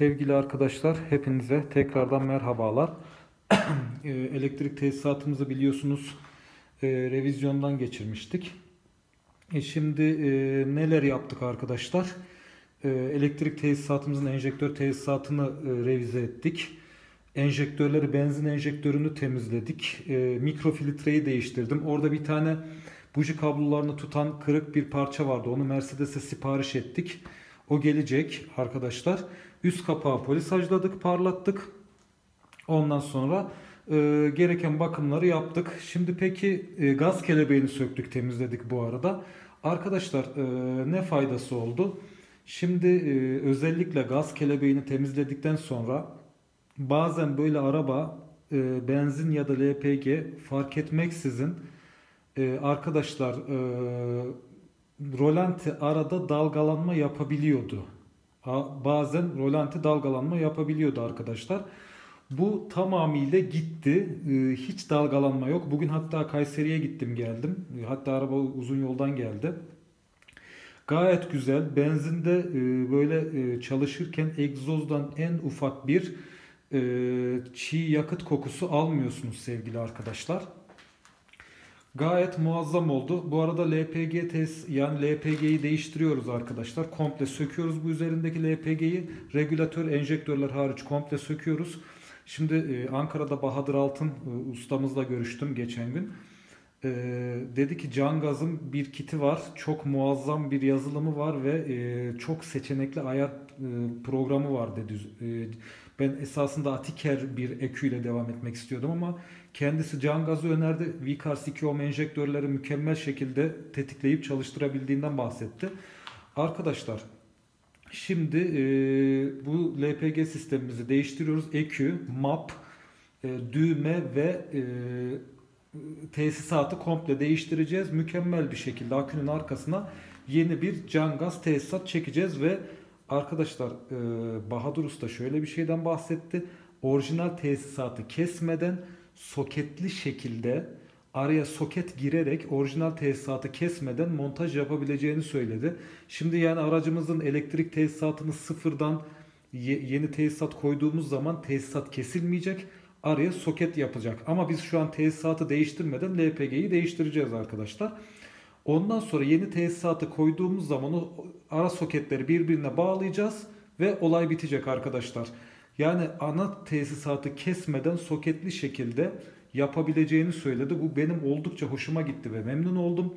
Sevgili arkadaşlar, hepinize tekrardan merhabalar. Elektrik tesisatımızı biliyorsunuz revizyondan geçirmiştik. Şimdi neler yaptık arkadaşlar? Elektrik tesisatımızın enjektör tesisatını revize ettik. Enjektörleri, benzin enjektörünü temizledik. Mikrofiltreyi değiştirdim. Orada bir tane buji kablolarını tutan kırık bir parça vardı. Onu Mercedes'e sipariş ettik. O gelecek arkadaşlar. Üst kapağı polisajladık, parlattık. Ondan sonra gereken bakımları yaptık. Şimdi peki gaz kelebeğini söktük, temizledik bu arada. Arkadaşlar ne faydası oldu? Şimdi özellikle gaz kelebeğini temizledikten sonra bazen böyle araba benzin ya da LPG fark etmeksizin arkadaşlar rolanti arada dalgalanma yapabiliyordu. Bazen rolanti dalgalanma yapabiliyordu arkadaşlar. Bu tamamıyla gitti. Hiç dalgalanma yok. Bugün hatta Kayseri'ye gittim geldim. Hatta araba uzun yoldan geldi. Gayet güzel. Benzinde böyle çalışırken egzozdan en ufak bir çiğ yakıt kokusu almıyorsunuz sevgili arkadaşlar. Gayet muazzam oldu. Bu arada LPG test, yani LPG'yi değiştiriyoruz arkadaşlar. Komple söküyoruz bu üzerindeki LPG'yi. Regülatör, enjektörler hariç komple söküyoruz. Şimdi Ankara'da Bahadır Altın ustamızla görüştüm geçen gün. Dedi ki Cangaz'ın bir kiti var. Çok muazzam bir yazılımı var ve çok seçenekli ayar programı var dedi. Ben esasında Atiker bir eküyle devam etmek istiyordum ama kendisi Cangaz'ı önerdi. Vicars 2 ohm enjektörleri mükemmel şekilde tetikleyip çalıştırabildiğinden bahsetti. Arkadaşlar şimdi bu LPG sistemimizi değiştiriyoruz. EQ, map, düğme ve tesisatı komple değiştireceğiz. Mükemmel bir şekilde akünün arkasına yeni bir Cangaz tesisat çekeceğiz ve arkadaşlar Bahadır Usta şöyle bir şeyden bahsetti. Orijinal tesisatı kesmeden soketli şekilde araya soket girerek orijinal tesisatı kesmeden montaj yapabileceğini söyledi. Şimdi yani aracımızın elektrik tesisatını sıfırdan yeni tesisat koyduğumuz zaman tesisat kesilmeyecek. Araya soket yapacak. Ama biz şu an tesisatı değiştirmeden LPG'yi değiştireceğiz arkadaşlar. Ondan sonra yeni tesisatı koyduğumuz zaman o ara soketleri birbirine bağlayacağız ve olay bitecek arkadaşlar. Yani ana tesisatı kesmeden soketli şekilde yapabileceğini söyledi. Bu benim oldukça hoşuma gitti ve memnun oldum.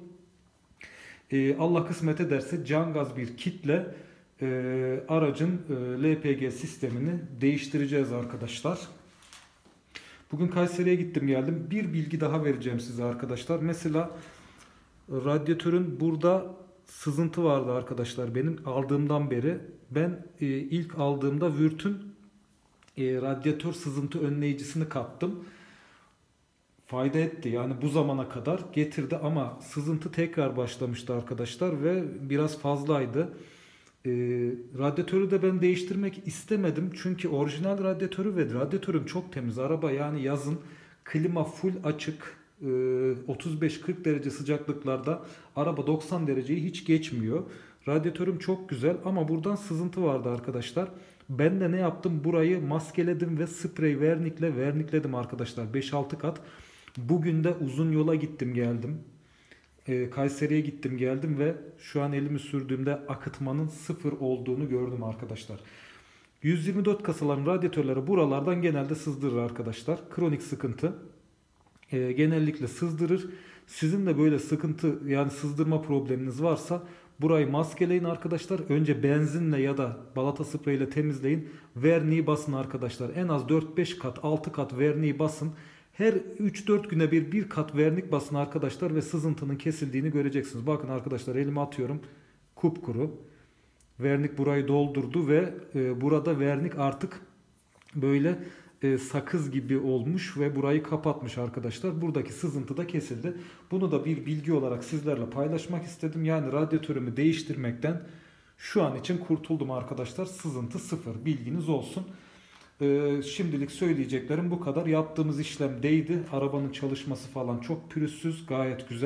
Allah kısmet ederse Cangaz bir kitle aracın LPG sistemini değiştireceğiz arkadaşlar. Bugün Kayseri'ye gittim geldim. Bir bilgi daha vereceğim size arkadaşlar. Mesela radyatörün burada sızıntı vardı arkadaşlar. Benim aldığımdan beri. Ben ilk aldığımda Würth'ün radyatör sızıntı önleyicisini kattım. Fayda etti. Yani bu zamana kadar getirdi ama sızıntı tekrar başlamıştı arkadaşlar ve biraz fazlaydı. Radyatörü de ben değiştirmek istemedim. Çünkü orijinal radyatörü ve radyatörüm çok temiz. Araba yani yazın klima full açık. 35-40 derece sıcaklıklarda araba 90 dereceyi hiç geçmiyor. Radyatörüm çok güzel ama buradan sızıntı vardı arkadaşlar. Ben de ne yaptım? Burayı maskeledim ve sprey vernikle vernikledim arkadaşlar. 5-6 kat. Bugün de uzun yola gittim geldim. Kayseri'ye gittim geldim ve şu an elimi sürdüğümde akıtmanın sıfır olduğunu gördüm arkadaşlar. 124 kasaların radyatörleri buralardan genelde sızdırır arkadaşlar. Kronik sıkıntı. Genellikle sızdırır. Sizin de böyle sıkıntı yani sızdırma probleminiz varsa burayı maskeleyin arkadaşlar. Önce benzinle ya da balata spreyle temizleyin. Verniği basın arkadaşlar. En az 4-5 kat 6 kat verniği basın. Her 3-4 güne bir kat vernik basın arkadaşlar ve sızıntının kesildiğini göreceksiniz. Bakın arkadaşlar elime atıyorum. Kupkuru. Vernik burayı doldurdu ve burada vernik artık böyle sakız gibi olmuş ve burayı kapatmış arkadaşlar. Buradaki sızıntı da kesildi. Bunu da bir bilgi olarak sizlerle paylaşmak istedim. Yani radyatörümü değiştirmekten şu an için kurtuldum arkadaşlar. Sızıntı sıfır. Bilginiz olsun. Şimdilik söyleyeceklerim bu kadar. Yaptığımız işlem değdi. Arabanın çalışması falan çok pürüzsüz, gayet güzel.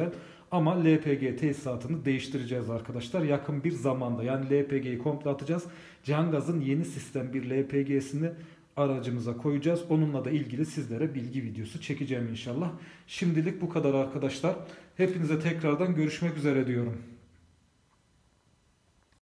Ama LPG tesisatını değiştireceğiz arkadaşlar. Yakın bir zamanda, yani LPG'yi komple atacağız. Cangaz'ın yeni sistem bir LPG'sini aracımıza koyacağız. Onunla da ilgili sizlere bilgi videosu çekeceğim inşallah. Şimdilik bu kadar arkadaşlar. Hepinize tekrardan görüşmek üzere diyorum.